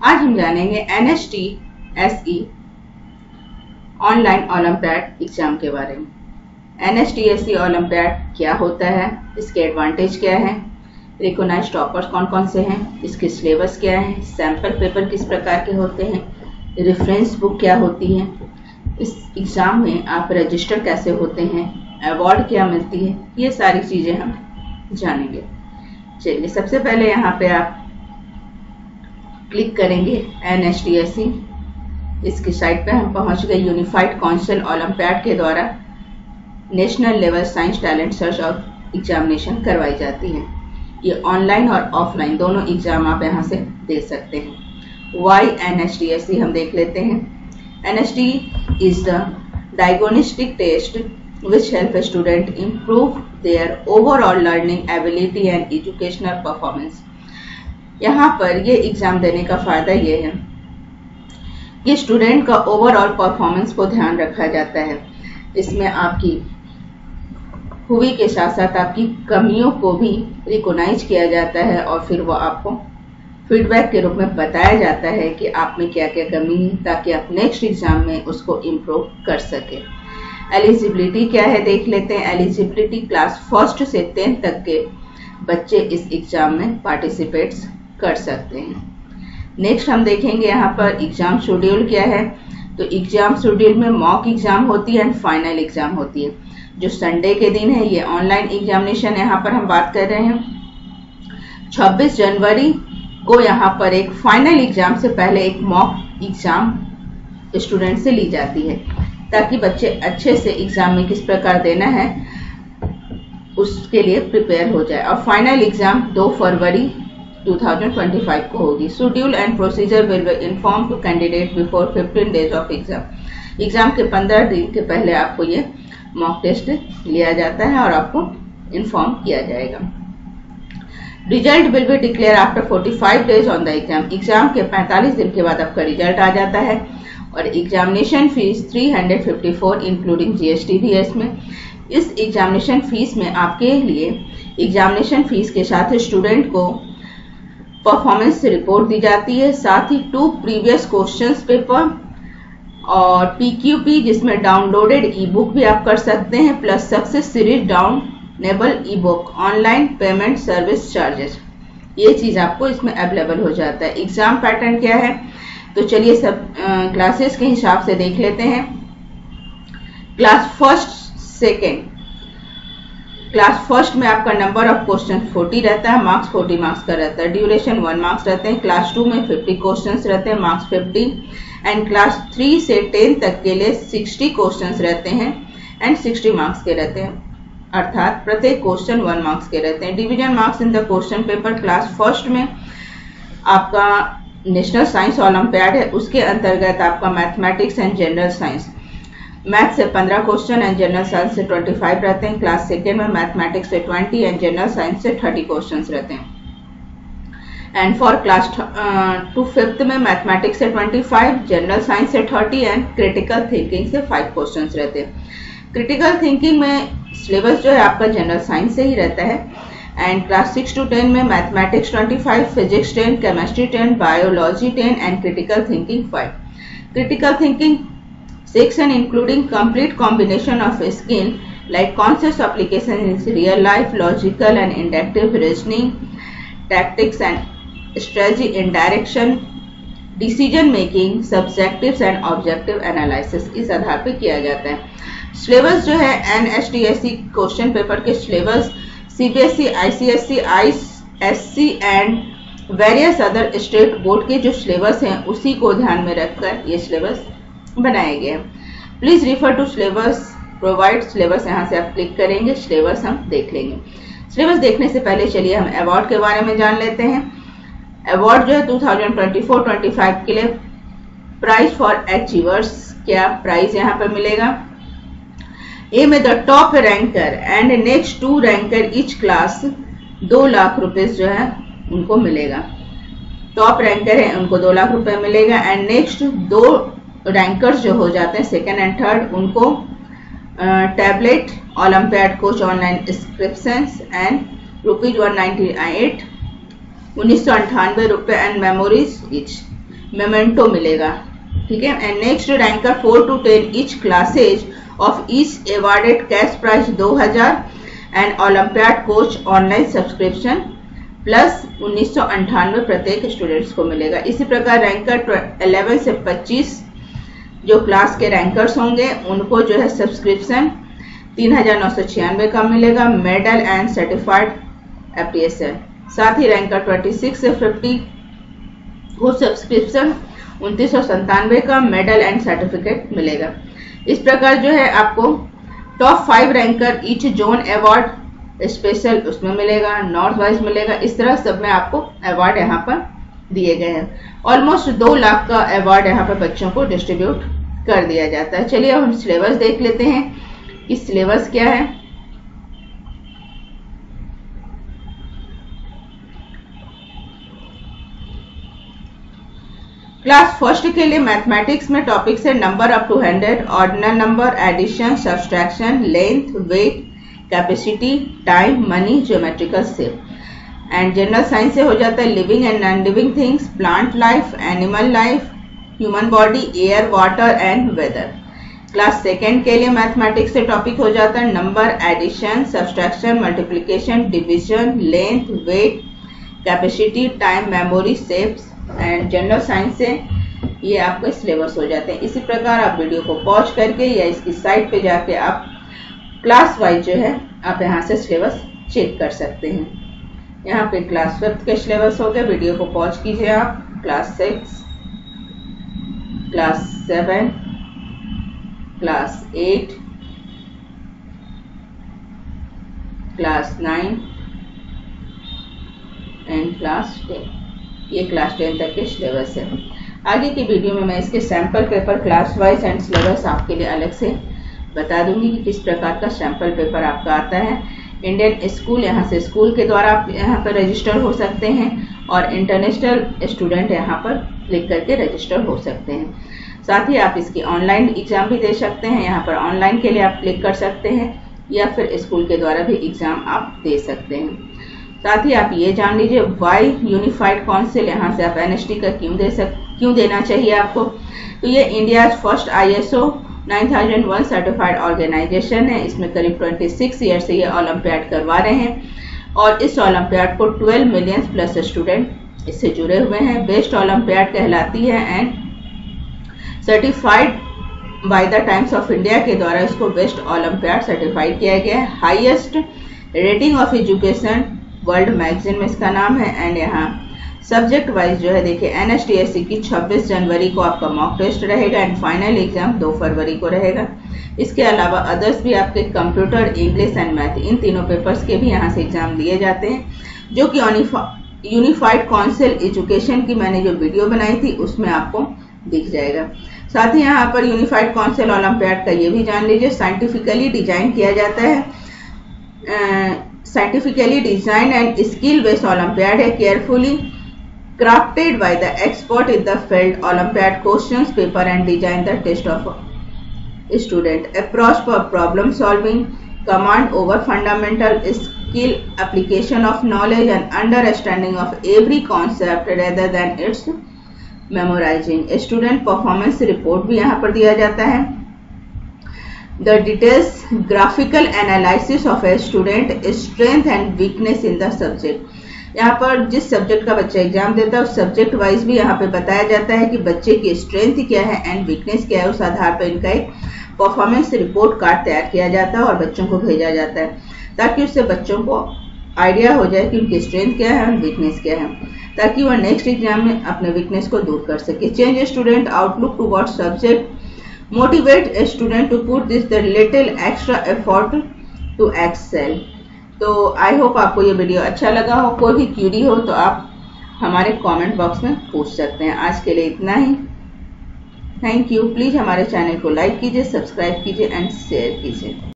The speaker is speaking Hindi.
आज हम जानेंगे NSTSE ऑनलाइन ओलंपियाड एग्जाम के बारे में। NSTSE ओलंपियाड क्या होता है, इसके एडवांटेज क्या है, रिकॉग्नाइज्ड टॉपर्स कौन कौन से हैं, इसके सिलेबस क्या है, सैंपल पेपर किस प्रकार के होते हैं, रेफरेंस बुक क्या होती है, इस एग्जाम में आप रजिस्टर कैसे होते हैं, अवार्ड क्या मिलती है, ये सारी चीजें हम जानेंगे। चलिए, सबसे पहले यहाँ पे आप क्लिक करेंगे NSTSE। इसकी साइट पे हम पहुंच गए। यूनिफाइड काउंसिल ओलंपियाड के द्वारा national level science talent search और एग्जामिनेशन करवाई जाती है। ये ऑनलाइन और ऑफलाइन दोनों एग्जाम आप यहाँ से दे सकते हैं। वाई NSTSE हम देख लेते हैं। NST is the diagnostic test which help a student improve their overall learning ability and educational performance। यहाँ पर ये एग्जाम देने का फायदा ये है कि स्टूडेंट का ओवरऑल परफॉर्मेंस को ध्यान रखा जाता है। इसमें आपकी खूबी के साथ साथ आपकी कमियों को भी रिकॉग्नाइज किया जाता है और फिर वो आपको फीडबैक के रूप में बताया जाता है कि आप में क्या क्या कमी है, ताकि आप नेक्स्ट एग्जाम में उसको इम्प्रूव कर सके। एलिजिबिलिटी क्या है देख लेते हैं। एलिजिबिलिटी क्लास 1 से 10 तक के बच्चे इस एग्जाम में पार्टिसिपेट्स कर सकते हैं। नेक्स्ट हम देखेंगे यहाँ पर एग्जाम शेड्यूल क्या है। तो एग्जाम शेड्यूल में मॉक एग्जाम होती है एंड फाइनल एग्जाम होती है। जो संडे के दिन है ये ऑनलाइन एग्जामिनेशन यहाँ पर हम बात कर रहे हैं। 26 जनवरी को यहाँ पर एक फाइनल एग्जाम से पहले एक मॉक एग्जाम स्टूडेंट से ली जाती है, ताकि बच्चे अच्छे से एग्जाम में किस प्रकार देना है उसके लिए प्रिपेयर हो जाए। और फाइनल एग्जाम 2 फरवरी 2025 को होगी। Schedule and procedure will be inform to candidate before 15 days of exam. Exam के 15 दिन के पहले आपको ये मॉक टेस्ट लिया जाता है और आपको इन्फॉर्म किया जाएगा। Result will be declare after 45 days on the exam. Exam के 45 दिन के बाद आपका रिजल्ट आ जाता है। और एग्जामिनेशन फीस 354 इंक्लूडिंग GST भी है इसमें। इस एग्जामिनेशन फीस में आपके लिए एग्जामिनेशन फीस के साथ स्टूडेंट को परफॉर्मेंस रिपोर्ट दी जाती है, साथ ही 2 प्रीवियस क्वेश्चंस पेपर और PQP जिसमें डाउनलोडेड ई बुक भी आप कर सकते हैं, plus success series downloadable e book, online payment service charges, ये चीज आपको इसमें अवेलेबल हो जाता है। एग्जाम पैटर्न क्या है, तो चलिए सब क्लासेस के हिसाब से देख लेते हैं। क्लास फर्स्ट में आपका नंबर ऑफ क्वेश्चन 40 रहता है, मार्क्स 40 मार्क्स का रहता है, ड्यूरेशन 1 मार्क्स रहते हैं। क्लास 2 में 50 क्वेश्चंस रहते हैं, मार्क्स 50। एंड क्लास 3 से 10 तक के लिए 60 क्वेश्चंस रहते हैं एंड 60 मार्क्स के रहते हैं, अर्थात प्रत्येक क्वेश्चन 1 मार्क्स के रहते हैं। Division marks in the question paper. Class first में आपका नेशनल साइंस ओलंपियाड है, उसके अंतर्गत आपका mathematics and general science, math से 15 क्वेश्चन एंड जनरल साइंस से 25 रहते हैं। क्लास सेकेंड में मैथमेटिक्स से 20 एंड जनरल साइंस से 30 क्वेश्चंस रहते हैं। एंड फॉर क्लास 2 5th में मैथमेटिक्स से 25, जनरल साइंस से 30 एंड क्रिटिकल थिंकिंग से 5 क्वेश्चंस रहते हैं। क्रिटिकल थिंकिंग में सिलेबस जो है आपका जनरल साइंस से ही रहता है। एंड क्लास 6 to 10 में mathematics 25, physics 10, chemistry 10, biology 10 and critical thinking 5। Critical thinking section including complete combination of skill like concepts application in real life, logical and inductive reasoning, tactics and strategy in direction, decision making, subjective and objective analysis, इस आधार पे किया जाता है। सिलेबस जो है NSTSE क्वेश्चन पेपर के syllabus CBSE, ICSE, ISC and various other state board के जो सिलेबस हैं उसी को ध्यान में रखकर ये सिलेबस बनाए गए हैं। Please refer to syllabus provide. Syllabus यहाँ से आप क्लिक करेंगे, सिलेबस हम देख लेंगे। सिलेबस देखने से पहले चलिए हम अवार्ड के बारे में जान लेते हैं। अवार्ड जो है 2024-25 के लिए प्राइज फॉर अचीवर्स, क्या प्राइज यहाँ पर मिलेगा। ए में the top ranker and next 2 ranker each class 2 lakh रुपए जो है उनको मिलेगा। टॉप रैंकर है उनको 2 लाख रुपए मिलेगा एंड नेक्स्ट 2 रैंकर्स जो हो जाते हैं सेकेंड एंड थर्ड उनको tablet, olympiad coach online inscriptions and ₹198 ₹1998 and memories each. Memento मिलेगा। ठीक है। And next ranker 4 to 10 each classes of each awarded cash prize 2000 and olympiad coach online subscription plus 1998 प्रत्येक स्टूडेंट्स को मिलेगा। इसी प्रकार रैंकर 11 से 25 जो क्लास के रैंकर्स होंगे उनको जो है सब्सक्रिप्शन 3996 का मिलेगा, मेडल एंड सर्टिफाइड एप्रिसिएशन। साथ ही रैंकर 26 से 50 को सब्सक्रिप्शन 2997 का, मेडल एंड सर्टिफिकेट मिलेगा। इस प्रकार जो है आपको top 5 ranker each zone award special उसमें मिलेगा, नॉर्थ वाइज मिलेगा। इस तरह सब में आपको अवार्ड यहाँ पर दिए गए हैं। ऑलमोस्ट 2 लाख का अवार्ड यहाँ पर बच्चों को डिस्ट्रीब्यूट कर दिया जाता है। चलिए अब हम सिलेबस देख लेते हैं कि सिलेबस क्या है। क्लास फर्स्ट के लिए मैथमेटिक्स में टॉपिक्स है number up to 100, ordinal number, addition, subtraction, length, weight, capacity, time, money, geometrical shape. And general science से हो जाता है living and non living things, plant life, animal life, human body, air, water and weather. Class second के लिए मैथमेटिक्स से टॉपिक हो जाता है number, addition, subtraction, multiplication, division, length, weight, capacity, time, memory, shapes. And general science से ये आपके सिलेबस हो जाते हैं। इसी प्रकार आप वीडियो को पॉज करके या इसकी साइट पे जाके आप क्लास वाइज जो है आप यहाँ से सिलेबस चेक कर सकते हैं। यहाँ पे क्लास 5th के सिलेबस हो गए, वीडियो को पॉज कीजिए आप। Class 6, class 7, class 8, class 9 and class 10। ये क्लास 10 तक के सिलेबस है। आगे की वीडियो में मैं इसके sample paper class wise and syllabus आपके लिए अलग से बता दूंगी कि किस प्रकार का सैंपल पेपर आपका आता है। इंडियन स्कूल, यहाँ से स्कूल के द्वारा आप यहाँ पर रजिस्टर हो सकते हैं और इंटरनेशनल स्टूडेंट यहाँ पर क्लिक करके रजिस्टर हो सकते हैं। साथ ही आप इसकी ऑनलाइन एग्जाम भी दे सकते हैं। यहाँ पर ऑनलाइन के लिए आप क्लिक कर सकते हैं या फिर स्कूल के द्वारा भी एग्जाम आप दे सकते हैं। साथ ही आप ये जान लीजिए वाई यूनिफाइड काउंसिल, यहाँ से आप NST का क्यों देना चाहिए आपको। तो ये India first ISO 9001 certified organisation है। इसमें करीब 26 ईयर से ये ओलंपियाड करवा रहे हैं और इस ओलंपियाड को 12 मिलियन प्लस स्टूडेंट इससे जुड़े हुए हैं। बेस्ट ओलंपियाड कहलाती है and certified by the Times of India के द्वारा इसको बेस्ट ओलंपियाड सर्टिफाइड किया गया है। Highest rating of education world magazine में इसका नाम है। एंड यहाँ सब्जेक्ट वाइज जो है देखिए NSTSC की 26 जनवरी को आपका मॉक टेस्ट रहेगा एंड फाइनल एग्जाम 2 फरवरी को रहेगा। इसके अलावा अदर्स भी आपके कंप्यूटर, इंग्लिश एंड मैथ, इन तीनों पेपर्स के भी यहाँ से एग्जाम दिए जाते हैं, जो कि यूनिफाइड काउंसिल एजुकेशन की मैंने जो वीडियो बनाई थी उसमें आपको दिख जाएगा। साथ ही यहाँ पर यूनिफाइड काउंसिल ओलंपियाड का ये भी जान लीजिए साइंटिफिकली डिजाइन किया जाता है। Scientifically design and skill based olympiad है, carefully crafted by the expert in the field. Olympiad questions paper and design the test of a student. Approach for problem solving, command over fundamental skill, application of knowledge and understanding of every concept rather than its memorizing. Student performance report भी यहाँ पर दिया जाता है. The details graphical analysis of a student strength and weakness in the subject. यहाँ पर जिस सब्जेक्ट का बच्चा एग्जाम देता है उस सब्जेक्ट वाइज भी यहाँ पे बताया जाता है कि बच्चे की स्ट्रेंथ क्या है एंड वीकनेस क्या है। उस आधार पर इनका एक परफॉर्मेंस रिपोर्ट कार्ड तैयार किया जाता है और बच्चों को भेजा जाता है, ताकि उससे बच्चों को आइडिया हो जाए कि उनकी स्ट्रेंथ क्या है और वीकनेस क्या है, ताकि वह नेक्स्ट एग्जाम में अपने वीकनेस को दूर कर सके। Change student outlook towards subject, motivate student to put this the little extra effort to excel. तो आई होप आपको ये वीडियो अच्छा लगा हो। कोई भी क्यूरी हो तो आप हमारे कमेंट बॉक्स में पूछ सकते हैं। आज के लिए इतना ही। Thank you. प्लीज हमारे चैनल को लाइक कीजिए, सब्सक्राइब कीजिए एंड शेयर कीजिए।